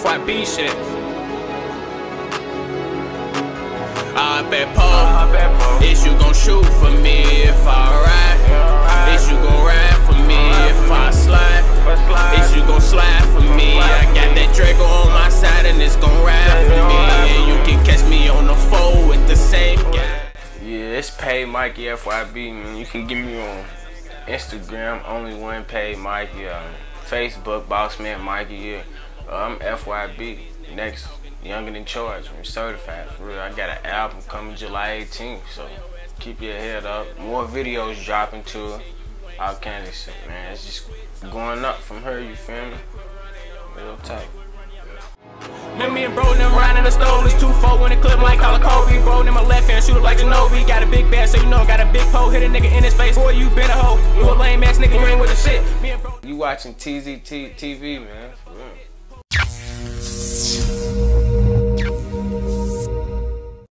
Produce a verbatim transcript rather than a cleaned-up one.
Y B shit. I bet Paul, is you gon' shoot for me if I ride? Is you gon' ride for me if I slide? Is you gon' slide for me? I got that Draco on my side and it's gon' ride for me. And you can catch me on the four with the same guy. Yeah, it's Paid Mikey F Y B, man. You can get me on Instagram, only one Paid Mikey. Um, Facebook, Bossman Mikey. Yeah, uh, I'm F Y B. Next, Younger Than Charge. I'm certified for real. I got an album coming July eighteenth, so keep your head up. More videos dropping too. All kinds of shit, man. It's just going up from her. You feel me? Real tight. Let me and bro them riding the stove. It's two four when it clip like Colin Kobe. Bro in my left hand, shoot up like Ginobili. Got a big bag, so you know got a big pole. Hit a nigga in his face. Boy, you been a hoe. You a lame ass nigga, you ain't with the shit. Me and bro. You watching T Z T V, man. For real.